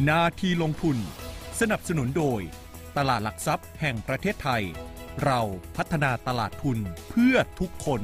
นาทีลงทุนสนับสนุนโดยตลาดหลักทรัพย์แห่งประเทศไทยเราพัฒนาตลาดทุนเพื่อทุกคน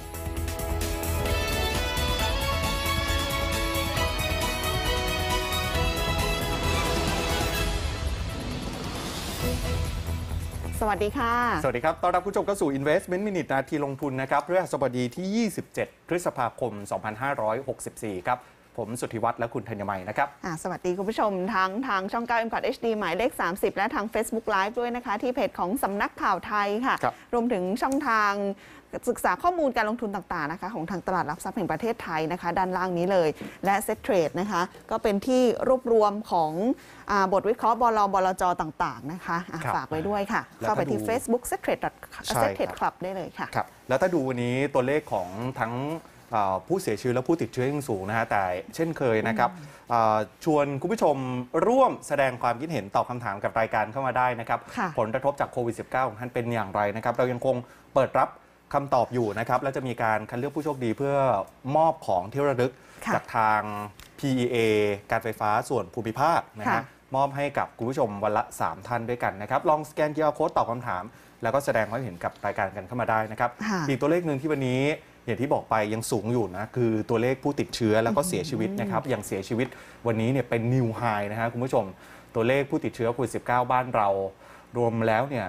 สวัสดีค่ะสวัสดีครับต้อนรับผู้ชมเข้าสู่ Investment Minute นาทีลงทุนนะครับพฤหัสบดีที่ 27 พฤษภาคม 2564 ครับผมสุทธิวัฒน์และคุณธัญมัยนะครับสวัสดีคุณผู้ชมทั้งทางช่อง 9 M-Cut HD หมายเลข 30 และทาง Facebook Live ด้วยนะคะที่เพจของสำนักข่าวไทยค่ะรวมถึงช่องทางศึกษาข้อมูลการลงทุนต่างๆนะคะของทางตลาดหลักทรัพย์แห่งประเทศไทยนะคะด้านล่างนี้เลยและ Set Trade นะคะก็เป็นที่รวบรวมของบทวิเคราะห์บลจต่างๆนะคะฝากไว้ด้วยค่ะเข้าไปที่ Facebook Set Trade Club ได้เลยค่ะครับแล้วถ้าดูวันนี้ตัวเลขของทั้งผู้เสียชีวิตและผู้ติดเชื้อยังสูงนะฮะแต่เช่นเคยนะครับชวนคุณผู้ชมร่วมแสดงความคิดเห็นตอบคำถามกับรายการเข้ามาได้นะครับผลกระทบจากโควิด -19 ของท่านเป็นอย่างไรนะครับเรายังคงเปิดรับคำตอบอยู่นะครับและจะมีการคัดเลือกผู้โชคดีเพื่อมอบของที่ระลึกจากทาง PEA การไฟฟ้าส่วนภูมิภาคนะฮะมอบให้กับคุณผู้ชมวันละ3ท่านด้วยกันนะครับลองสแกน QR Code ตอบคำถามแล้วก็แสดงความเห็นกับรายการกันเข้ามาได้นะครับอีกตัวเลขหนึ่งที่วันนี้อย่างที่บอกไปยังสูงอยู่นะคือตัวเลขผู้ติดเชื้อแล้วก็เสียชีวิตนะครับอย่างเสียชีวิตวันนี้เนี่ยเป็นนิวไฮนะฮะคุณผู้ชมตัวเลขผู้ติดเชื้อโควิด -19 บ้านเรารวมแล้วเนี่ย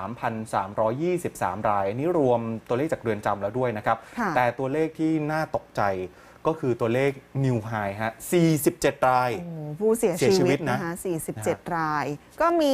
3,323 รายนี่รวมตัวเลขจากเรือนจำแล้วด้วยนะครับแต่ตัวเลขที่น่าตกใจก็คือตัวเลขนิวไฮฮะ47 รายผู้เสียชีวิตนะคะ47 รายก็มี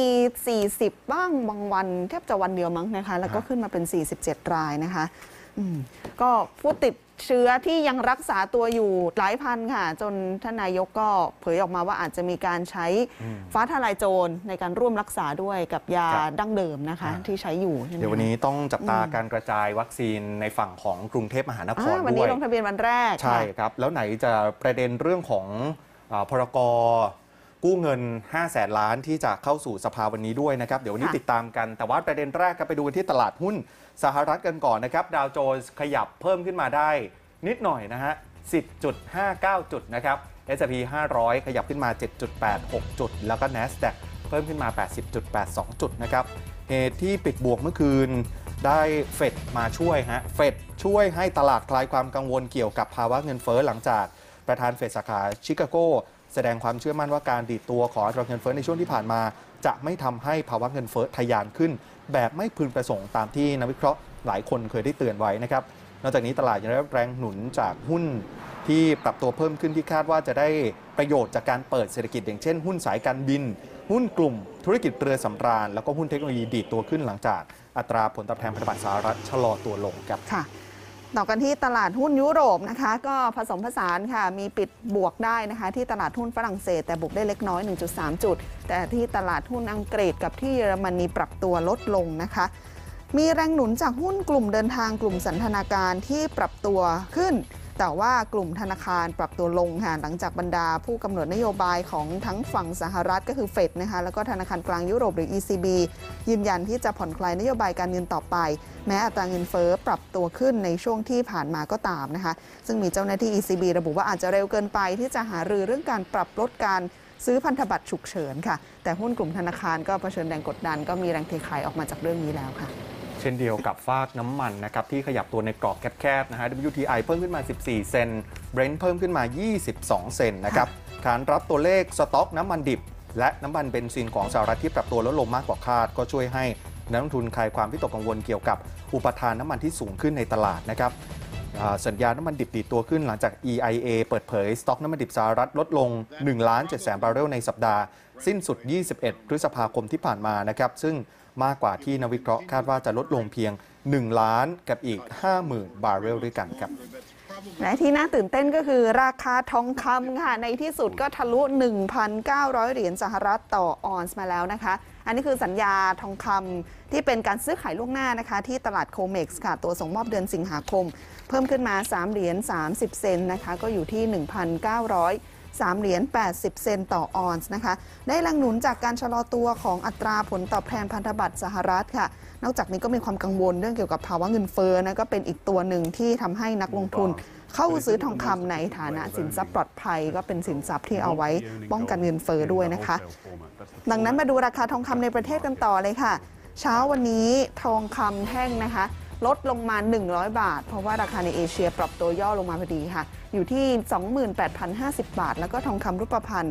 40 บ้างบางวันแทบจะวันเดียวมั้งนะคะแล้วก็ขึ้นมาเป็น47 รายนะคะก็ผู้ติดเชื้อที่ยังรักษาตัวอยู่หลายพันค่ะจนท่านนายกก็เผยออกมาว่าอาจจะมีการใช้ฟ้าทลายโจรในการร่วมรักษาด้วยกับยาดั้งเดิมนะคะที่ใช้อยู่เดี๋ยววันนี้ต้องจับตาการกระจายวัคซีนในฝั่งของกรุงเทพมหานครด้วยวันนี้ลงทะเบียนวันแรกใช่ครับแล้วไหนจะประเด็นเรื่องของพรก.กู้เงิน 500,000 ล้านที่จะเข้าสู่สภาวันนี้ด้วยนะครับเดี๋ยววันนี้ติดตามกันแต่ว่าประเด็นแรกก็ไปดูกันที่ตลาดหุ้นสหรัฐกันก่อนนะครับดาวโจนส์ขยับเพิ่มขึ้นมาได้นิดหน่อยนะฮะ 10.59 จุดนะครับ S&P 500 ขยับขึ้นมา 7.86 จุดแล้วก็ NASDAQ เพิ่มขึ้นมา 80.82 จุดนะครับเหตุที่ปิดบวกเมื่อคืนได้เฟดมาช่วยฮะเฟดช่วยให้ตลาดคลายความกังวลเกี่ยวกับภาวะเงินเฟ้อหลังจากประธานเฟดสาขาชิคาโกแสดงความเชื่อมั่นว่าการดีดตัวของอัตราเงินเฟ้อในช่วงที่ผ่านมาจะไม่ทำให้ภาวะเงินเฟ้อทะยานขึ้นแบบไม่พึงประสงค์ตามที่นักวิเคราะห์หลายคนเคยได้เตือนไว้นะครับนอกจากนี้ตลาดยังได้รับแรงหนุนจากหุ้นที่ปรับตัวเพิ่มขึ้นที่คาดว่าจะได้ประโยชน์จากการเปิดเศรษฐกิจอย่างเช่นหุ้นสายการบินหุ้นกลุ่มธุรกิจเรือสำราญแล้วก็หุ้นเทคโนโลยีดีดตัวขึ้นหลังจากอัตราผลตอบแทนพันธบัตรสหรัฐชะลอตัวลงครับต่อกันที่ตลาดหุ้นยุโรปนะคะก็ผสมผสานค่ะมีปิดบวกได้นะคะที่ตลาดหุ้นฝรั่งเศสแต่บวกได้เล็กน้อย 1.3 จุดแต่ที่ตลาดหุ้นอังกฤษกับที่เยอรมนีปรับตัวลดลงนะคะมีแรงหนุนจากหุ้นกลุ่มเดินทางกลุ่มสันทนาการที่ปรับตัวขึ้นแต่ว่ากลุ่มธนาคารปรับตัวลงค่ะหลังจากบรรดาผู้กำหนดนโยบายของทั้งฝั่งสหรัฐก็คือเฟดนะคะแล้วก็ธนาคารกลางยุโรปหรือ ECB ยืนยันที่จะผ่อนคลายนโยบายการเงินต่อไปแม้อัตราเงินเฟ้อปรับตัวขึ้นในช่วงที่ผ่านมาก็ตามนะคะซึ่งมีเจ้าหน้าที่ ECB ระบุว่าอาจจะเร็วเกินไปที่จะหารือเรื่องการปรับลดการซื้อพันธบัตรฉุกเฉินค่ะแต่หุ้นกลุ่มธนาคารก็เผชิญแรงกดดันก็มีแรงเทขายออกมาจากเรื่องนี้แล้วค่ะเช่นเดียวกับฟากน้ำมันนะครับที่ขยับตัวในกรอบแคบๆนะฮะ WTI เพิ่มขึ้นมา14 เซนต์ Brent เพิ่มขึ้นมา22 เซนต์นะครับขานรับตัวเลขสต็อกน้ำมันดิบและน้ำมันเบนซินของสหรัฐที่ปรับตัวลดลงมากกว่าคาดก็ช่วยให้นักลงทุนคลายความวิตกกังวลเกี่ยวกับอุปทานน้ำมันที่สูงขึ้นในตลาดนะครับสัญญาน้ำมันดิบดีดตัวขึ้นหลังจาก EIA เปิดเผยสต็อกน้ำมันดิบสหรัฐลดลง 1,700,000 บาร์เรลในสัปดาห์สิ้นสุด21 พฤษภาคมที่ผ่านมานะครับซึ่งมากกว่าที่นักวิเคราะห์คาดว่าจะลดลงเพียง1 ล้านกับอีก 50,000 บาร์เรลด้วยกันครับและที่น่าตื่นเต้นก็คือราคาทองคำค่ะในที่สุดก็ทะลุ 1,900 เหรียญสหรัฐต่อออนซ์มาแล้วนะคะอันนี้คือสัญญาทองคำที่เป็นการซื้อขายล่วงหน้านะคะที่ตลาดโคเม็กซ์ค่ะตัวส่งมอบเดือนสิงหาคมเพิ่มขึ้นมา3 เหรียญ 30 เซนต์นะคะก็อยู่ที่ 1,903 เหรียญ 80 เซนต์ต่อออนซ์นะคะได้แรงหนุนจากการชะลอตัวของอัตราผลตอบแทนพันธบัตรสหรัฐค่ะนอกจากนี้ก็มีความกังวลเรื่องเกี่ยวกับภาวะเงินเฟ้อนะก็เป็นอีกตัวหนึ่งที่ทำให้นักลงทุนเข้าซื้อทองคำในฐานะสินทรัพย์ปลอดภัยก็เป็นสินทรัพย์ที่เอาไว้ป้องกันเงินเฟ้อด้วยนะคะดังนั้นมาดูราคาทองคำในประเทศกันต่อเลยค่ะเช้าวันนี้ทองคำแท่งนะคะลดลงมา100 บาทเพราะว่าราคาในเอเชียปรับตัวย่อลงมาพอดีค่ะอยู่ที่ 28,050 บาทแล้วก็ทองคำรูปพรรณ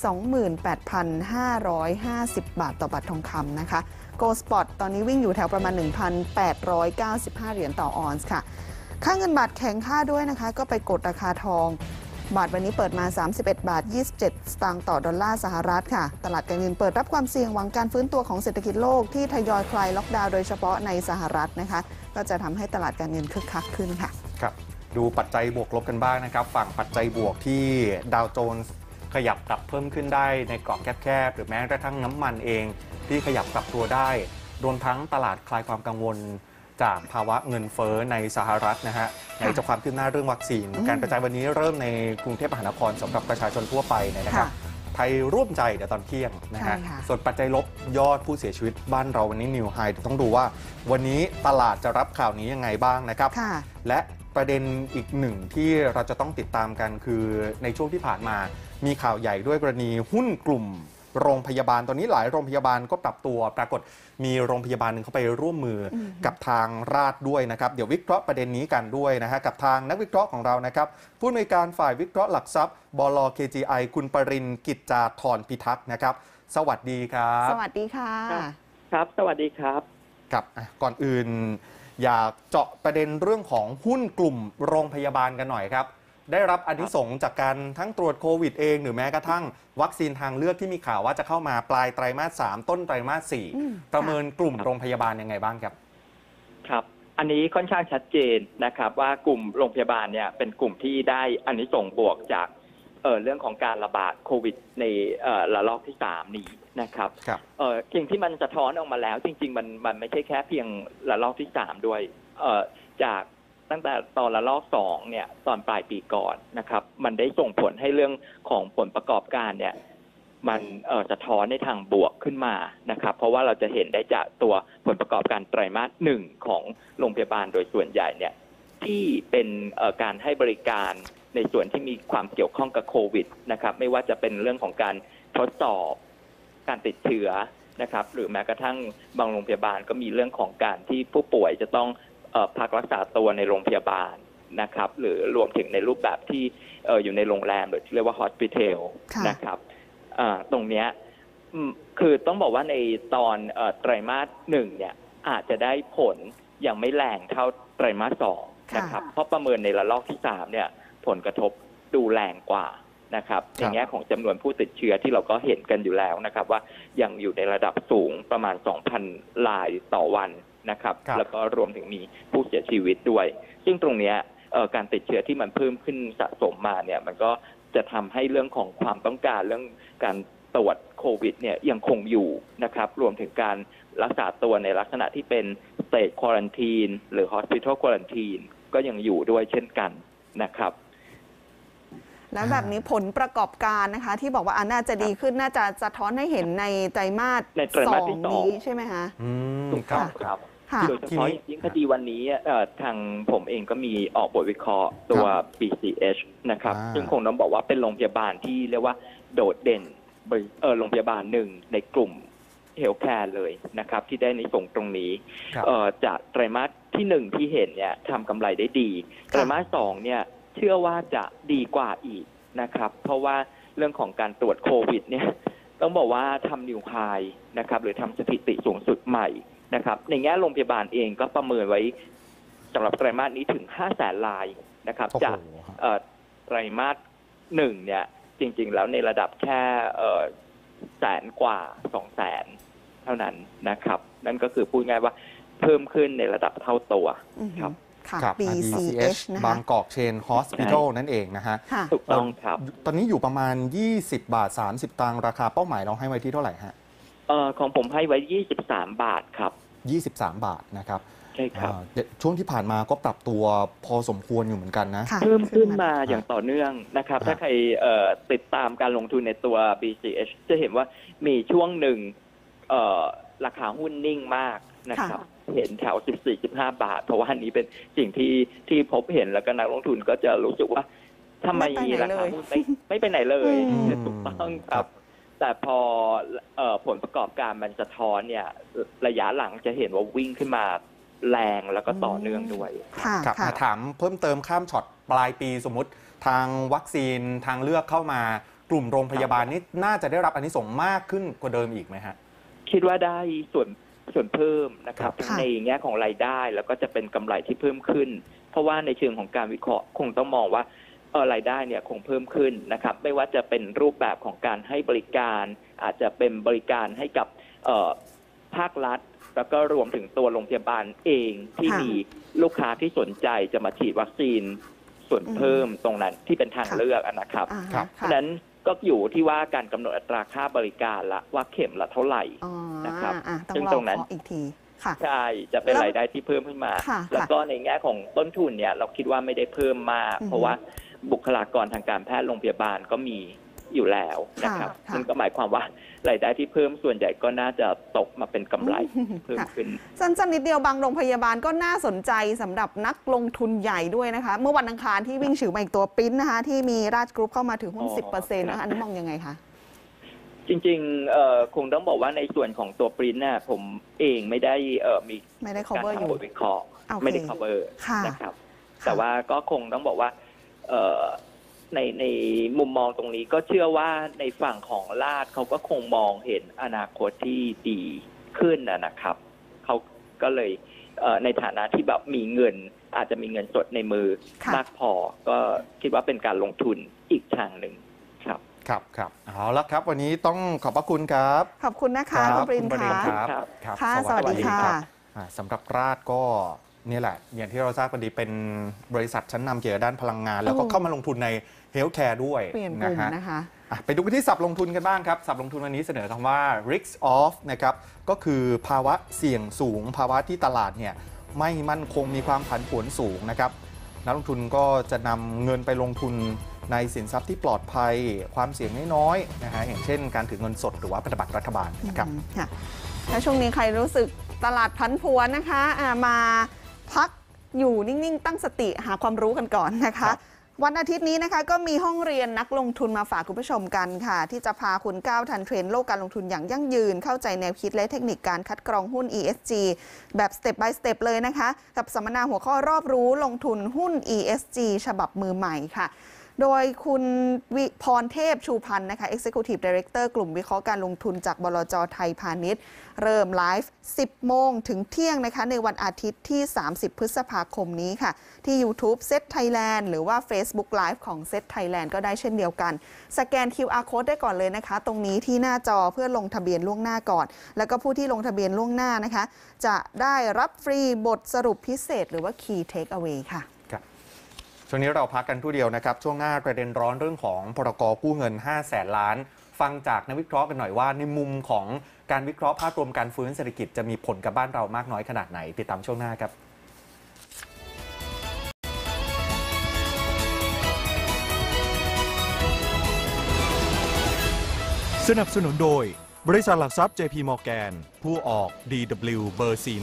28,550 บาทต่อบาททองคำนะคะโกลด์สปอตตอนนี้วิ่งอยู่แถวประมาณ 1,895 เหรียญต่อออนซ์ค่ะค่าเงินบาทแข็งค่าด้วยนะคะก็ไปกดราคาทองบาทวันนี้เปิดมา 31 บาท 27 สตางค์ต่อดอลลาร์สหรัฐค่ะตลาดการเงินเปิดรับความเสี่ยงหวังการฟื้นตัวของเศรษฐกิจโลกที่ทยอยคลายล็อกดาวน์โดยเฉพาะในสหรัฐนะคะก็จะทำให้ตลาดการเงินคึกคักขึ้นค่ะครับดูปัจจัยบวกลบกันบ้างนะครับฝั่งปัจจัยบวกที่ดาวโจนส์ขยับปรับเพิ่มขึ้นได้ในกรอบแคบๆหรือแม้กระทั่งน้ำมันเองที่ขยับปรับตัวได้รวมทั้งตลาดคลายความกังวลจากภาวะเงินเฟ้อในสหรัฐนะฮะในจากความคืบหน้าเรื่องวัคซีนการกระจายวันนี้เริ่มในกรุงเทพมหานครสำหรับประชาชนทั่วไปนะครับไทยร่วมใจเดี๋ยวตอนเที่ยงนะฮะส่วนปัจจัยลบยอดผู้เสียชีวิตบ้านเราวันนี้นิวไฮต้องดูว่าวันนี้ตลาดจะรับข่าวนี้ยังไงบ้างนะครับและประเด็นอีกหนึ่งที่เราจะต้องติดตามกันคือในช่วงที่ผ่านมามีข่าวใหญ่ด้วยกรณีหุ้นกลุ่มโรงพยาบาลตอนนี้หลายโรงพยาบาลก็ปรับตัวปรากฏมีโรงพยาบาลหนึ่งเข้าไปร่วมมือกับทางราษฎร์ด้วยนะครับเดี๋ยววิเคราะห์ประเด็นนี้กันด้วยนะฮะกับทางนักวิเคราะห์ของเรานะครับผู้อำนวยการฝ่ายวิเคราะห์หลักทรัพย์บล. KGI คุณปรินทร์กิจจาธรพิทักษ์นะครับสวัสดีครับสวัสดีค่ะครับสวัสดีครับครับก่อนอื่นอยากเจาะประเด็นเรื่องของหุ้นกลุ่มโรงพยาบาลกันหน่อยครับได้รับอานิสงส์จากการทั้งตรวจโควิดเองหรือแม้กระทั่งวัคซีนทางเลือกที่มีข่าวว่าจะเข้ามาปลายไตรมาส 3ต้นไตรมาส 4ประเมินกลุ่มโรงพยาบาลยังไงบ้างครับครับอันนี้ค่อนข้างชัดเจนนะครับว่ากลุ่มโรงพยาบาลเนี่ยเป็นกลุ่มที่ได้อานิสงส์บวกจากเรื่องของการระบาดโควิดในระลอกที่3นี้นะครับสิ่งที่มันสะท้อนออกมาแล้วจริงๆมันไม่ใช่แค่เพียงระลอกที่3ด้วยจากตั้งแต่ตอนระลอก2เนี่ยตอนปลายปีก่อนนะครับมันได้ส่งผลให้เรื่องของผลประกอบการเนี่ยมันสะท้อนในทางบวกขึ้นมานะครับเพราะว่าเราจะเห็นได้จากตัวผลประกอบการไตรมาส1ของโรงพยาบาลโดยส่วนใหญ่เนี่ยที่เป็นการให้บริการในส่วนที่มีความเกี่ยวข้องกับโควิดนะครับไม่ว่าจะเป็นเรื่องของการทดสอบการติดเชื้อนะครับหรือแม้กระทั่งบางโรงพยาบาลก็มีเรื่องของการที่ผู้ป่วยจะต้องพักรักษาตัวในโรงพยาบาลนะครับหรือรวมถึงในรูปแบบที่อยู่ในโรงแรมหรือที่เรียกว่า hospital นะครับตรงนี้คือต้องบอกว่าในตอนไตรมาส1เนี่ยอาจจะได้ผลยังไม่แรงเท่าไตรมาส2นะครับเพราะประเมินในระลอกที่3เนี่ยผลกระทบดูแรงกว่านะครับในแง่ของจำนวนผู้ติดเชื้อที่เราก็เห็นกันอยู่แล้วนะครับว่ายังอยู่ในระดับสูงประมาณ 2,000 รายต่อวันนะครับแล้วก็รวมถึงมีผู้เสียชีวิตด้วยซึ่งตรงนี้การติดเชื้อที่มันเพิ่มขึ้นสะสมมาเนี่ยมันก็จะทำให้เรื่องของความต้องการเรื่องการตรวจโควิดเนี่ยยังคงอยู่นะครับรวมถึงการรักษาตัวในลักษณะที่เป็น State Quarantine หรือ Hospital Quarantine ก็ยังอยู่ด้วยเช่นกันนะครับแล้วแบบนี้ผลประกอบการนะคะที่บอกว่าน่าจะดีขึ้นน่าจะสะท้อนให้เห็นในไตรมาส2นี้ใช่ไหมคะถูกต้องครับโดยเฉพาะยิ่งคดีวันนี้ทางผมเองก็มีออกบทวิเคราะห์ตัว BCH นะครับซึ่งคงต้องบอกว่าเป็นโรงพยาบาลที่เรียกว่าโดดเด่นโรงพยาบาลหนึ่งในกลุ่มเฮลท์แคร์เลยนะครับที่ได้ในส่งตรงนี้จากไตรมาสที่1ที่เห็นเนี่ยทำกำไรได้ดีไตรมาส2เนี่ยเชื่อว่าจะดีกว่าอีกนะครับเพราะว่าเรื่องของการตรวจโควิดเนี่ยต้องบอกว่าทำนิวไฮนะครับหรือทำสถิติสูงสุดใหม่นะครับในแง่โรงพยาบาลเองก็ประเมินไว้สำหรับไตรมาสนี้ถึง 500,000 รายนะครับจากไตรมาส1เนี่ยจริงๆแล้วในระดับแค่แสนกว่า 200,000 เท่านั้นนะครับนั่นก็คือพูดง่ายว่าเพิ่มขึ้นในระดับเท่าตัวครับ BCH บางกอกเชน Hospital นั่นเองนะฮะถูกต้องครับตอนนี้อยู่ประมาณ20 บาท 30 ตังค์ราคาเป้าหมายเราให้ไว้ที่เท่าไหร่ฮะของผมให้ไว้23 บาทครับ 23 บาทนะครับใช่ครับช่วงที่ผ่านมาก็ปรับตัวพอสมควรอยู่เหมือนกันนะเพิ่มขึ้นมาอย่างต่อเนื่องนะครับถ้าใครติดตามการลงทุนในตัว BCH จะเห็นว่ามีช่วงหนึ่งราคาหุ้นนิ่งมากนะครับเห็นแถว 14-15 บาทเพราะว่าอันนี้เป็นสิ่งที่พบเห็นแล้วก็นักลงทุนก็จะรู้สึกว่าทำไมราคาหุ้นไม่ไปไหนเลยถูกต้องครับแต่พอผลประกอบการมันสะท้อนเนี่ยระยะหลังจะเห็นว่าวิ่งขึ้นมาแรงแล้วก็ต่อเนื่องด้วยครับถามเพิ่มเติมข้ามช็อตปลายปีสมมติทางวัคซีนทางเลือกเข้ามากลุ่มโรงพยาบาลนี่น่าจะได้รับอานิสงส์มากขึ้นกว่าเดิมอีกไหมฮะคิดว่าได้ส่วนเพิ่มนะครับในแง่ของรายได้แล้วก็จะเป็นกำไรที่เพิ่มขึ้นเพราะว่าในเชิงของการวิเคราะห์คงต้องมองว่ารายได้เนี่ยคงเพิ่มขึ้นนะครับไม่ว่าจะเป็นรูปแบบของการให้บริการอาจจะเป็นบริการให้กับภาครัฐแล้วก็รวมถึงตัวโรงพยาบาลเองที่มีลูกค้าที่สนใจจะมาฉีดวัคซีนส่วนเพิ่มตรงนั้นที่เป็นทางเลือกนะครับเพราะฉะนั้นก็อยู่ที่ว่าการกำหนดอัตราค่าบริการละว่าเข็มละเท่าไหร่นะครับซึ่งตรงนั้นอีกทีใช่จะเป็นรายได้ที่เพิ่มขึ้นมาแล้วก็ในแง่ของต้นทุนเนี่ยเราคิดว่าไม่ได้เพิ่มมากเพราะว่าบุคลากรทางการแพทย์โรงพยาบาลก็มีอยู่แล้วนะครับซึ่งก็หมายความว่ารายได้ที่เพิ่มส่วนใหญ่ก็น่าจะตกมาเป็นกำไรเพิ่มขึ้นสั้นๆนิดเดียวบางโรงพยาบาลก็น่าสนใจสำหรับนักลงทุนใหญ่ด้วยนะคะเมื่อวันอังคารที่วิ่งฉือมาอีกตัวปิ้นนะคะที่มีราชกรุ๊ปเข้ามาถือหุ้น 10% นะคะอันนี้มองยังไงคะจริงๆคงต้องบอกว่าในส่วนของตัวปริ้นน่ะผมเองไม่ได้ไม่ได้ cover อยู่วิเคราะห์ไม่ได้ cover นะครับแต่ว่าก็คงต้องบอกว่าในมุมมองตรงนี้ก็เชื่อว่าในฝั่งของราชเขาก็คงมองเห็นอนาคตที่ดีขึ้นนะครับเขาก็เลยในฐานะที่แบบมีเงินอาจจะมีเงินสดในมือมากพอก็คิดว่าเป็นการลงทุนอีกทางหนึ่งครับเอาละครับวันนี้ต้องขอบพระคุณครับขอบคุณนะคะคุณปรินค่ะสวัสดีค่ะสำหรับราชก็นี่แหละอย่างที่เราทราบกันดีเป็นบริษัทชั้นนำเกี่ยวกับด้านพลังงานแล้วก็เข้ามาลงทุนในเฮลท์แคร์ด้วยนะคะไปดูกันที่ศัพท์ลงทุนกันบ้างครับศัพท์ลงทุนวันนี้เสนอคำว่า risk off นะครับก็คือภาวะเสี่ยงสูงภาวะที่ตลาดเนี่ยไม่มั่นคงมีความผันผวนสูงนะครับนักลงทุนก็จะนำเงินไปลงทุนในสินทรัพย์ที่ปลอดภัยความเสี่ยงน้อยๆนะฮะอย่างเช่นการถือเงินสดหรือว่าพันธบัตรรัฐบาลนะครับถ้าช่วงนี้ใครรู้สึกตลาดผันผวนนะคะมาพักอยู่นิ่งๆตั้งสติหาความรู้กันก่อนนะคะวันอาทิตย์นี้นะคะก็มีห้องเรียนนักลงทุนมาฝากคุณผู้ชมกันค่ะที่จะพาคุณก้าวทันเทรนด์โลกการลงทุนอย่างยั่งยืนเข้าใจแนวคิดและเทคนิคการคัดกรองหุ้น ESG แบบ step by step เลยนะคะกับสัมมนาหัวข้อรอบรู้ลงทุนหุ้น ESG ฉบับมือใหม่ค่ะโดยคุณวิพรเทพชูพันธ์นะคะ Executive Director กลุ่มวิเคราะห์การลงทุนจากบลจ.ไทยพาณิชย์เริ่มไลฟ์ 10 โมงถึงเที่ยงนะคะในวันอาทิตย์ที่ 30 พฤษภาคมนี้ค่ะที่ YouTube Set Thailand หรือว่า Facebook Live ของ Set Thailand ก็ได้เช่นเดียวกันสแกน QR Code ได้ก่อนเลยนะคะตรงนี้ที่หน้าจอเพื่อลงทะเบียนล่วงหน้าก่อนแล้วก็ผู้ที่ลงทะเบียนล่วงหน้านะคะจะได้รับฟรีบทสรุปพิเศษหรือว่า Key Takeaway ค่ะช่วงนี้เราพักกันครู่เดียวนะครับช่วงหน้าประเด็นร้อนเรื่องของพรก.กู้เงิน 500,000 ล้านฟังจากนักวิเคราะห์กันหน่อยว่าในมุมของการวิเคราะห์ภาพรวมการฟื้นเศรษฐกิจจะมีผลกับบ้านเรามากน้อยขนาดไหนติดตามช่วงหน้าครับสนับสนุนโดยบริษัทหลักทรัพย์ JP Morgan ผู้ออก DW เบอร์ 41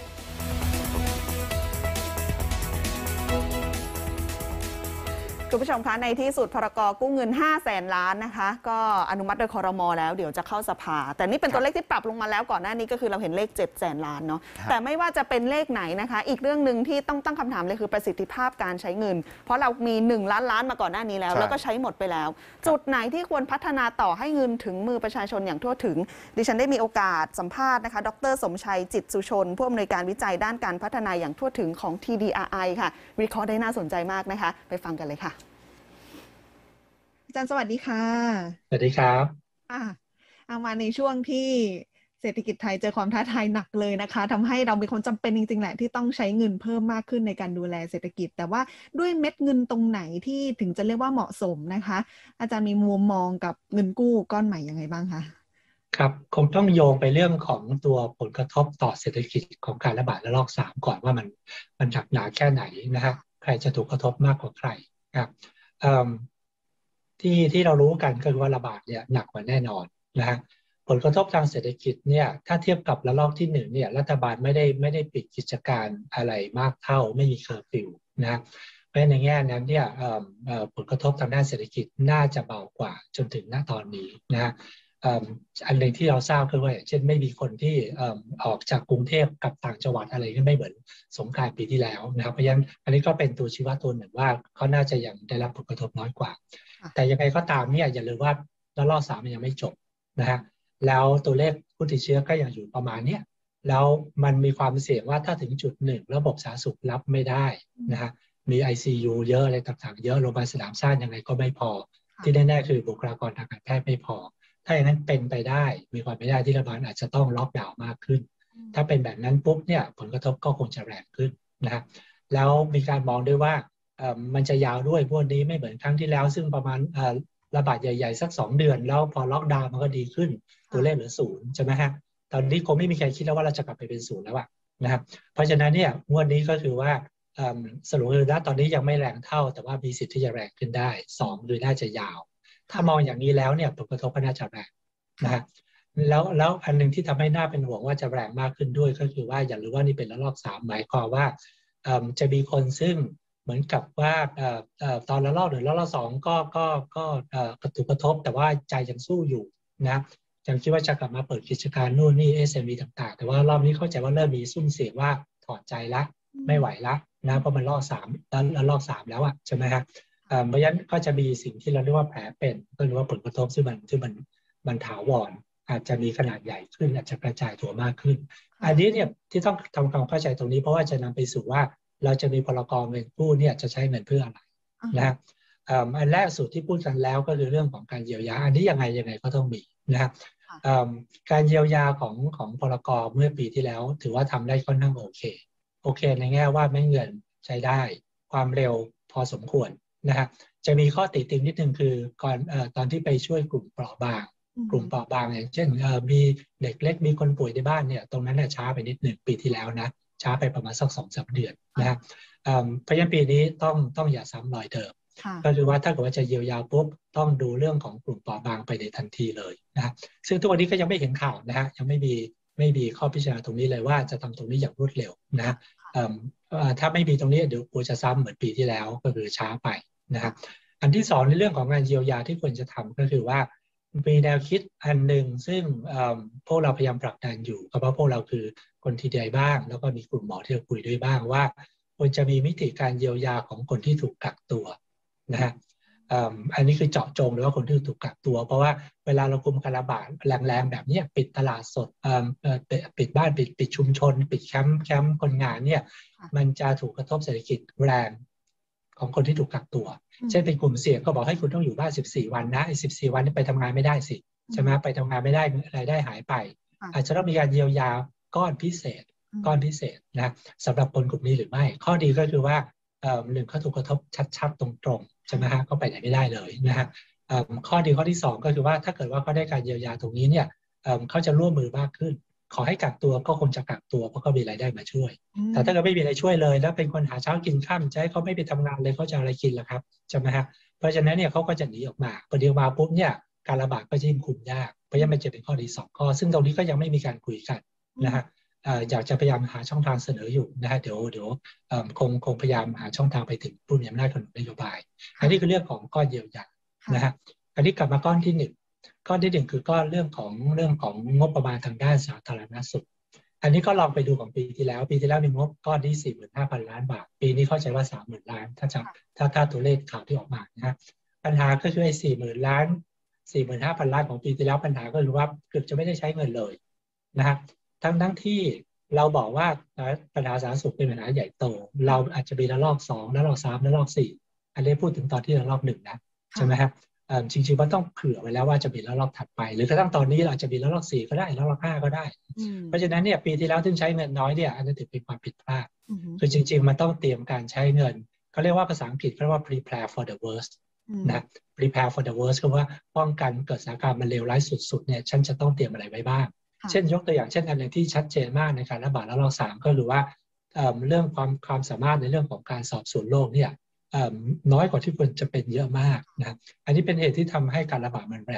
คุณผู้ชมคะในที่สุดพรก.กู้เงิน 500,000 ล้านนะคะก็อนุมัติโดยครม.แล้วเดี๋ยวจะเข้าสภาแต่นี่เป็นตัวเลขที่ปรับลงมาแล้วก่อนหน้านี้ก็คือเราเห็นเลข 700,000 ล้านเนาะแต่ไม่ว่าจะเป็นเลขไหนนะคะอีกเรื่องนึงที่ต้องตั้งคำถามเลยคือประสิทธิภาพการใช้เงินเพราะเรามี1 ล้านล้านมาก่อนหน้านี้แล้วก็ใช้หมดไปแล้วจุดไหนที่ควรพัฒนาต่อให้เงินถึงมือประชาชนอย่างทั่วถึงดิฉันได้มีโอกาสสัมภาษณ์นะคะดร.สมชัยจิตสุชนผู้อำนวยการวิจัยด้านการพัฒนาอย่างทั่วถึงของ TDRI ค่ะวิเคราะห์ได้น่าสนใจมากนะคะไปฟังกันเลยค่ะอาจารย์สวัสดีค่ะสวัสดีครับเอามาในช่วงที่เศรษฐกิจไทยเจอความท้าทายหนักเลยนะคะทำให้เรามีความจำเป็นจริงๆแหละที่ต้องใช้เงินเพิ่มมากขึ้นในการดูแลเศรษฐกิจแต่ว่าด้วยเม็ดเงินตรงไหนที่ถึงจะเรียกว่าเหมาะสมนะคะอาจารย์มีมุมมองกับเงินกู้ก้อนใหม่ยังไงบ้างคะครับคงต้องโยงไปเรื่องของตัวผลกระทบต่อเศรษฐกิจของการระบาดระลอก 3ก่อนว่ามันหนักหนาแค่ไหนนะครับใครจะถูกกระทบมากกว่าใครครับที่เรารู้กันก็คือว่าระบาดเนี่ยหนักกว่าแน่นอนนะฮะผลกระทบทางเศรษฐกิจเนี่ยถ้าเทียบกับระลอกที่1เนี่ยรัฐบาลไม่ได้ปิดกิจการอะไรมากเท่าไม่มีเคอร์ฟิวนะเพราะฉะนั้นในแง่นั้นเนี่ยผลกระทบทางด้านเศรษฐกิจน่าจะเบากว่าจนถึงณตอนนี้นะอันหนึ่งที่เราทราบคือว่าเช่นไม่มีคนที่ออกจากกรุงเทพกับต่างจังหวัดอะไรก็ไม่เหมือนสงกรานต์ปีที่แล้วนะครับเพราะฉะนั้นอันนี้ก็เป็นตัวชี้วัดตัวหนึ่งว่าเขาน่าจะยังได้รับผลกระทบน้อยกว่าแต่ยังไงก็ตามเนี่ยอย่าลืมว่าระลอก3มันยังไม่จบนะฮะแล้วตัวเลขผู้ติดเชื้อก็ยังอยู่ประมาณนี้แล้วมันมีความเสี่ยงว่าถ้าถึงจุดหนึ่งระบบสาธารณสุขรับไม่ได้นะฮะมี ICU เยอะอะไรต่างๆเยอะโรงพยาบาลสนามสร้างยังไงก็ไม่พอที่แน่ๆคือบุคลากรทางการแพทย์ไม่พอถ้าอย่างนั้นเป็นไปได้มีความเป็นไปได้ที่รัฐบาลอาจจะต้องล็อกดาวน์มากขึ้นถ้าเป็นแบบนั้นปุ๊บเนี่ยผลกระทบก็คงจะแรงขึ้นนะฮะแล้วมีการมองด้วยว่ามันจะยาวด้วยพวกนี้ไม่เหมือนครั้งที่แล้วซึ่งประมาณระบาดใหญ่ๆสัก2 เดือนแล้วพอล็อกดาวน์มันก็ดีขึ้นตัวเลขเหลือ0ใช่ไหมฮะตอนนี้คงไม่มีใครคิดแล้วว่าเราจะกลับไปเป็น0แล้วนะครับเพราะฉะนั้นเนี่ยงวดนี้ก็คือว่าสรุปคือตอนนี้ยังไม่แรงเท่าแต่ว่ามีสิทธิ์ที่จะแรงขึ้นได้2โดยน่าจะยาวถ้ามองอย่างนี้แล้วเนี่ยผลกระทบก็น่าจะแรงนะฮะแล้วอันนึงที่ทำให้น่าเป็นห่วงว่าจะแรงมากขึ้นด้วยก็คือว่าอย่าลืมว่านี่เป็นระลอก3หมายความว่าจะมีคนซึ่งเหมือนกับว่าตอนระลอก1ระลอก2ก็ถูกกระทบแต่ว่าใจยังสู้อยู่นะยังคิดว่าจะกลับมาเปิดกิจการนู่นนี่ SME ต่างๆแต่ว่ารอบนี้เข้าใจว่าเริ่มมีซุ่มเสียงว่าถอดใจละไม่ไหวละนะเพราะมันรอบ3แล้วรอบ3แล้วใช่ไหมครับเพราะฉะนั้นก็จะมีสิ่งที่เราเรียกว่าแผลเป็นก็เรียกว่าผลกระทบซึ่งมันถาวรอาจจะมีขนาดใหญ่ขึ้นอาจจะกระจายตัวมากขึ้นอันนี้เนี่ยที่ต้องทำความเข้าใจตรงนี้เพราะว่าจะนำไปสู่ว่าเราจะมีพรกเงินกู้เนี่ยจะใช้เงินเพื่ออะไรนะอันแรกสุดที่พูดกันแล้วก็คือเรื่องของการเยียวยาอันนี้ยังไงก็ต้องมีนะครับการเยียวยาของพรกเมื่อปีที่แล้วถือว่าทำได้ค่อนข้างโอเคในแง่ว่าไม่เงินใช้ได้ความเร็วพอสมควรนะครับจะมีข้อติติงนิดนึงคือก่อนตอนที่ไปช่วยกลุ่มเปราะบางอย่างเช่นมีเด็กเล็กมีคนป่วยในบ้านเนี่ยตรงนั้นเนี่ยช้าไปนิดหนึ่งปีที่แล้วนะช้าไปประมาณสัก 2-3 เดือนนะครับเพราะฉะนั้นปีนี้ต้องอย่าซ้ำรอยเดิมก็คือว่าถ้าเกิดว่าจะเยียวยาปุ๊บต้องดูเรื่องของกลุ่มเปราะบางไปในทันทีเลยนะซึ่งทุกวันนี้ก็ยังไม่เห็นข่าวนะฮะยังไม่มีข้อพิจารณาตรงนี้เลยว่าจะทำตรงนี้อย่างรวดเร็วนะถ้าไม่มีตรงนี้เดี๋ยวกลัวจะซ้ำเหมือนปีที่แล้วก็คือช้าไปนะครับอันที่2ในเรื่องของงานเยียวยาที่ควรจะทำก็คือว่ามีแนวคิดอันหนึ่งซึ่งพวกเราพยายามผลักดันอยู่เพราะพวกเราคือคนที่ใดบ้างแล้วก็มีกลุ่มหมอที่เราคุยด้วยบ้างว่าควรจะมีมิติการเยียวยาของคนที่ถูกกักตัวนะฮะอันนี้คือเจาะจงเลยว่าคนที่ถูกกักตัวเพราะว่าเวลาเราคุมการระบาดแรงๆแบบนี้ปิดตลาดสดปิดบ้านปิดชุมชนปิดแคมป์คนงานเนี่ยมันจะถูกกระทบเศรษฐกิจแรงของคนที่ถูกกักตัวเช่นเป็นกลุ่มเสี่ยงก็บอกให้คุณต้องอยู่บ้าน14 วันนะไอ้14 วันนี้ไปทำงานไม่ได้สิใช่ไหมไปทำงานไม่ได้รายได้หายไปอาจจะต้องมีการเยียวยาก้อนพิเศษนะสำหรับคนกลุ่มนี้หรือไม่ข้อดีก็คือว่าหนึ่งเขาถูกกระทบชัดๆตรงๆใช่ไหมฮะก็ไปไหนไม่ได้เลยนะฮะข้อดีข้อที่2ก็คือว่าถ้าเกิดว่าเขาได้การเยียวยาตรงนี้เนี่ยเขาจะร่วมมือมากขึ้นขอให้กักตัวก็คงจะกักตัวเพราะเขามีรายได้มาช่วยแต่ถ้าเกิดไม่มีอะไรช่วยเลยแล้วเป็นคนหาเช้ากินค่ำจะให้เขาไม่ไปทำงานเลยเขาจะอะไรกินล่ะครับใช่ไหมฮะเพราะฉะนั้นเนี่ยเขาก็จะหนีออกมาพอเดียวมาปุ๊บเนี่ยการระบาดก็จะยิ่งคุมยากเพราะฉะนั้นมันจะเป็นข้อดี2ข้อซึ่งตรงนี้ก็ยังไม่มีการคุยกันนะฮะอยากจะพยายามหาช่องทางเสนออยู่นะฮะเดี๋ยวคงพยายามหาช่องทางไปถึงผู้มีอำนาจกำหนดนโยบายอันนี้คือเรื่องของก้อนเยียวยานะฮะอันนี้กลับมาก้อนที่1คือก้อนเรื่องของงบประมาณทางด้านสาธารณสุขอันนี้ก็ลองไปดูของปีที่แล้วมีงบก้อนที่ 45,000 ล้านบาทปีนี้เข้าใจว่า 30,000 ล้านถ้าตัวเลขข่าวที่ออกมานะปัญหาก็คือไอ้ 40,000 ล้าน 45,000 ล้านของปีที่แล้วปัญหาก็คือว่าเกือบจะไม่ได้ใช้เงินเลยนะครับทั้งที่เราบอกว่าปัญหาสาธารณสุขเป็นปัญหาใหญ่โตเราอาจจะมีระลอก2ระลอก3ระลอก4อันนี้พูดถึงตอนที่ระลอก1นะใช่ไหมครับจริงๆมันต้องเผื่อไว้แล้วว่าจะมีระลอกถัดไปหรือกระทั่งตอนนี้เราจะมีระลอก4ก็ได้ระลอก5ก็ได้เพราะฉะนั้นเนี่ยปีที่แล้วที่ใช้เงินน้อยเนี่ยอันนี้ถือเป็นความผิดพลาดคือจริงๆมันต้องเตรียมการใช้เงินเขาเรียกว่าภาษาอังกฤษเขาเรียกว่า prepare for the worst นะ prepare for the worst คือว่าป้องกันเกิดสถานการณ์มันเลวร้ายสุดๆเนี่ยฉันจะต้องเตรียมอะไรไว้บ้างเช่นยกตัวอย่างเช่นอันนึงที่ชัดเจนมากในการระบาดระลอก3ก็คือว่าเรื่องความสามารถในเรื่องของการสอบสวนโรคเนี่ยน้อยกว่าที่ควรจะเป็นเยอะมากนะอันนี้เป็นเหตุที่ทำให้การระบาดมันแรง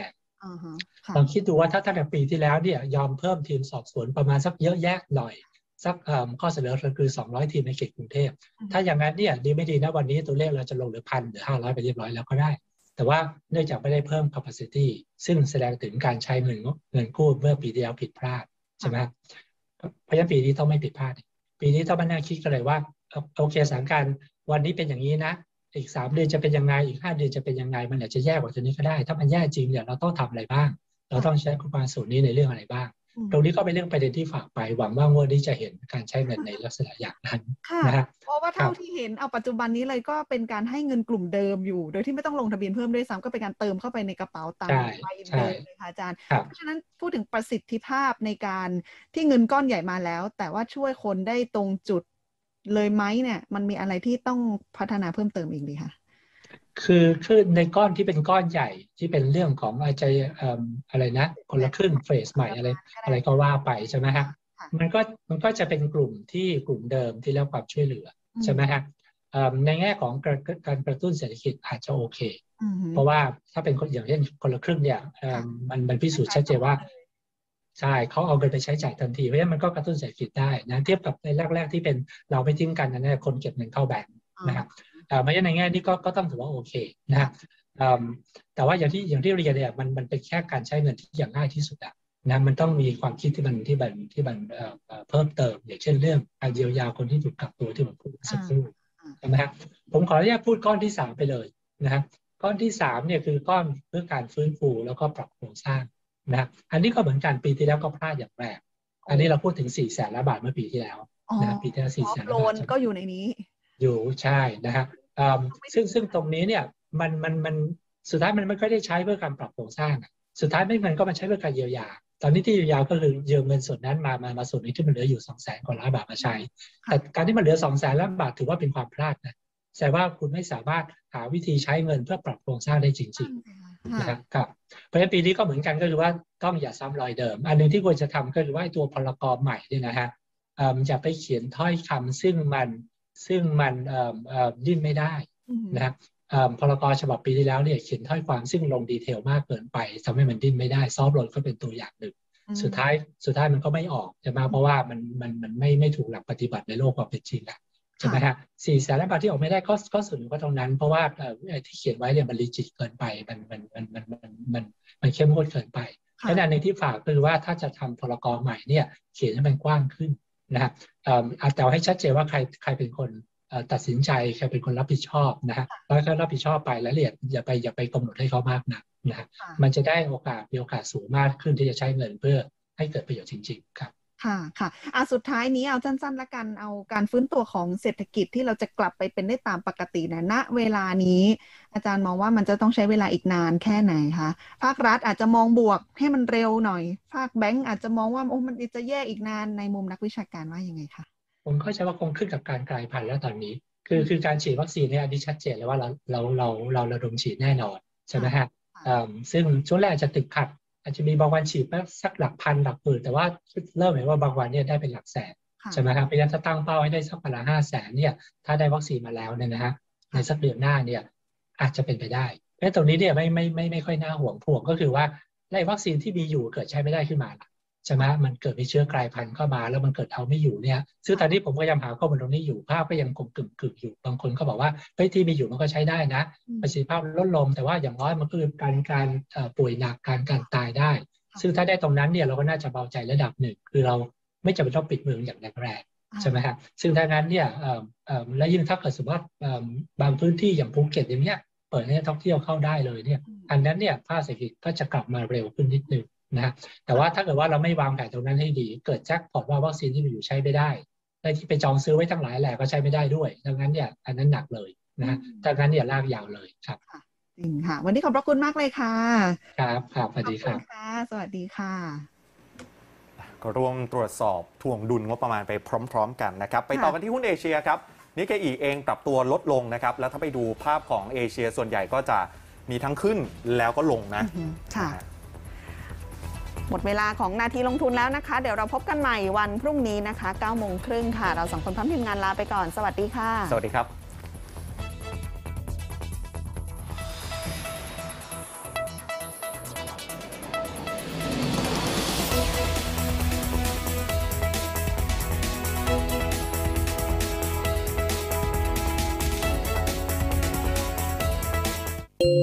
ลองคิดดูว่าถ้าตั้งแต่ปีที่แล้วเนี่ยยอมเพิ่มทีมสอบสวนประมาณสักเยอะแยะหน่อยสักข้อเสนอคือ200ทีมในเขตกรุงเทพถ้าอย่างนั้นเนี่ยดีไม่ดีนะวันนี้ตัวเลขเราจะลงเหลือ 1,000 หรือ 500ไปเรียบร้อยแล้วก็ได้แต่ว่าเนื่องจากไม่ได้เพิ่ม capacity ซึ่งแสดงถึงการใช้เงินกู้เมื่อปีที่แล้วผิดพลาดใช่ไหมเพราะฉะนั้นปีนี้ต้องไม่ผิดพลาดปีนี้ต้องมานั่งคิดกันเลยว่าโอเคสถานการณ์วันนี้เป็นอย่างนี้นะอีก3 เดือนจะเป็นยังไงอีก5 เดือนจะเป็นยังไงมันอาจจะแย่กว่าตัวนี้ก็ได้ถ้ามันแย่จริงเนี่ยเราต้องทำอะไรบ้างเราต้องใช้ความสูตรนี้ในเรื่องอะไรบ้างตรงนี้ก็เป็นเรื่องประเด็นที่ฝากไปหวังว่างวดนี้จะเห็นการใช้เงินในลักษณะอย่างนั้นนะฮะเพราะว่าเท่าที่เห็นเอาปัจจุบันนี้เลยก็เป็นการให้เงินกลุ่มเดิมอยู่โดยที่ไม่ต้องลงทะเบียนเพิ่มด้วยซ้ำก็เป็นการเติมเข้าไปในกระเป๋าตังค์ใบเดิมเลยค่ะอาจารย์เพราะฉะนั้นพูดถึงประสิทธิภาพในการที่เงินก้อนใหญ่มาแล้วแต่ว่าช่วยคนได้ตรงจุดเลยไหมเนี่ยมันมีอะไรที่ต้องพัฒนาเพิ่มเติมอีกดีคะคือในก้อนที่เป็นก้อนใหญ่ที่เป็นเรื่องของอะไรนะคนละครึ่งเฟสใหม่อะไรก็ว่าไปใช่ไหมฮะมันก็จะเป็นกลุ่มเดิมที่ได้รับความช่วยเหลือใช่ไหมฮะในแง่ของการกระตุ้นเศรษฐกิจอาจจะโอเคเพราะว่าถ้าเป็นอย่างเช่นคนละครึ่งเนี่ยมันพิสูจน์ชัดเจนว่าใช่เขาเอาเงินไปใช้จ่ายทันทีเพราะฉะนั้นมันก็กระตุ้นเศรษฐกิจได้นะเทียบกับในแรกๆที่เป็นเราไม่ทิ้งกันนะคนเก็บเงินเข้าแบงก์นะครับเพราะฉะนั้นในแง่นี้ก็ต้องถือว่าโอเคนะแต่ว่าอย่างที่เรียนเนี่ยมันเป็นแค่การใช้เงินที่อย่างง่ายที่สุดนะมันต้องมีความคิดที่มันเพิ่มเติมอย่างเช่นเรื่องการเยียวยาคนที่ถูกกักตัวที่ผมพูดสักครู่ใช่ไหมครับผมขออนุญาตพูดก้อนที่3ไปเลยนะครับก้อนที่3เนี่ยคือก้อนเพื่อการฟื้นฟูแล้วก็ปรับโครงสร้างนะอันนี้ก็เหมือนกันปีที่แล้วก็พลาดอย่างแรงอันนี้เราพูดถึง400,000 ล้านบาทเมื่อปีที่แล้วนะปีที่แล้ว400,000 ล้านบาทก็อยู่ในนี้อยู่ใช่นะฮะซึ่งตรงนี้เนี่ยมันสุดท้ายมันไม่ค่อยได้ใช้เพื่อการปรับโครงสร้างสุดท้ายมันก็มาใช้เพื่อการเยียวยาตอนนี้ที่เยียวยาก็คือยืมเงินส่วนนั้นมาส่วนนี้ที่มันเหลืออยู่ 200,000 กว่าล้านบาทมาใช้แต่การที่มันเหลือ 200,000 ล้านบาทถือว่าเป็นความพลาดนะแสดงว่าคุณไม่สามารถหาวิธีใช้เงินเพื่อปรับโครงสร้างได้จริงๆนะครับเพราะฉะนั้นปีนี้ก็เหมือนกันก็คือว่าต้องอย่าซ้ำรอยเดิมอันนึงที่ควรจะทำก็คือว่าตัวพรก.ใหม่เนี่ยนะฮะอย่าไปเขียนถ้อยคำซึ่งมันดิ้นไม่ได้นะพรก.ฉบับปีที่แล้วเนี่ยเขียนถ้อยความซึ่งลงดีเทลมากเกินไปทำให้มันดิ้นไม่ได้ซอฟต์โหลดก็เป็นตัวอย่างหนึ่งสุดท้ายมันก็ไม่ออกใช่ไหมเพราะว่ามันไม่ถูกหลักปฏิบัติในโลกความเป็นจริงแล้วใช่ไหมฮะ400,000 ล้านบาทที่ออกไม่ได้ก็ส่วนหนึ่งก็ตรงนั้นเพราะว่าที่เขียนไว้เนี่ยมันรีจิตเกินไปมันเข้มงวดเกินไปและอันนึงที่ฝากคือว่าถ้าจะทำพรก.ใหม่เนี่ยเขียนให้มันกว้างขึ้นนะแต่ให้ชัดเจนว่าใครเป็นคนตัดสินใจใครเป็นคนรับผิดชอบนะฮะแล้วก็รับผิดชอบไปแล้วอย่าไปกำหนดให้เขามากนักนะมันจะได้มีโอกาสสูงมากขึ้นที่จะใช้เงินเพื่อให้เกิดประโยชน์จริงๆครับค่ะสุดท้ายนี้เอาสั้นๆละกันเอาการฟื้นตัวของเศรษฐกิจที่เราจะกลับไปเป็นได้ตามปกตินะณเวลานี้อาจารย์มองว่ามันจะต้องใช้เวลาอีกนานแค่ไหนคะภาครัฐอาจจะมองบวกให้มันเร็วหน่อยภาคแบงก์อาจจะมองว่ามันจะแย่อีกนานในมุมนักวิชาการว่ายังไงคะผมเข้าใจว่าคงขึ้นกับการกลายพันธุ์แล้วตอนนี้คือการฉีดวัคซีนเนี่ยอันนี้ชัดเจนเลยว่าเราระดมฉีดแน่นอนใช่ไหมฮะซึ่งช่วงแรกจะติดขัดอาจจะมีบางวันฉีดไปสักหลักพันหลักหมื่นแต่ว่าเริ่มเห็นว่าบางวันเนี่ยได้เป็นหลักแสนใช่ไหมครับเพราะฉะนั้นถ้าตั้งเป้าให้ได้สักประมาณ500,000เนี่ยถ้าได้วัคซีนมาแล้วเนี่ยนะฮะในสักเดือนหน้าเนี่ยอาจจะเป็นไปได้เพราะตรงนี้เนี่ยไม่ค่อยน่าห่วงก็คือว่าไอ้วัคซีนที่มีอยู่เกิดใช้ไม่ได้ขึ้นมาใช่ไหมมันเกิดมีเชื้อกลายพันธุ์เข้ามาแล้วมันเกิดเอาไม่อยู่เนี่ยซึ่งตอนนี้ผมก็ยังหาข้อมูลตรงนี้อยู่ภาพก็ยังคงกึ่งอยู่บางคนก็บอกว่าที่มีอยู่มันก็ใช้ได้นะประสิทธิภาพลดลงแต่ว่าอย่างน้อยมันก็คือการป่วยหนักการตายได้ซึ่งถ้าได้ตรงนั้นเนี่ยเราก็น่าจะเบาใจระดับหนึ่งคือเราไม่จำเป็นต้องปิดเมืองอย่างแรกๆใช่ไหมครับซึ่งถ้างั้นเนี่ยและยิ่งถ้าเกิดสมมติว่าบางพื้นที่อย่างภูเก็ตอย่างเนี้ยเปิดให้ท่องเที่ยวเข้าได้เลยเนี่ยอันนั้นเนี่ยภาคเศรษฐกิจก็จะกลับมาเร็วขึ้นนิดนึงนะแต่ว่าถ้าเกิดว่าเราไม่วางแผนตรงนั้นให้ดีเกิดแจ็คพอตว่าวัคซีนที่มีอยู่ใช้ไม่ได้และที่ไปจองซื้อไว้ทั้งหลายแหละก็ใช้ไม่ได้ด้วยดังนั้นเนี่ยอันนั้นหนักเลยนะดังนั้นเนี่ยลากยาวเลยครับจริงค่ะวันนี้ขอบพระคุณมากเลยค่ะครับสวัสดีครับสวัสดีค่ะก็ร่วมตรวจสอบทวงดุลงบประมาณไปพร้อมๆกันนะครับไปต่อกันที่หุ้นเอเชียครับนิกเกอิเองปรับตัวลดลงนะครับแล้วถ้าไปดูภาพของเอเชียส่วนใหญ่ก็จะมีทั้งขึ้นแล้วก็ลงนะค่ะหมดเวลาของนาทีลงทุนแล้วนะคะเดี๋ยวเราพบกันใหม่วันพรุ่งนี้นะคะ 9:30 น.ค่ะเรา2 คนพร้อมทีมงานลาไปก่อนสวัสดีค่ะสวัสดีครับ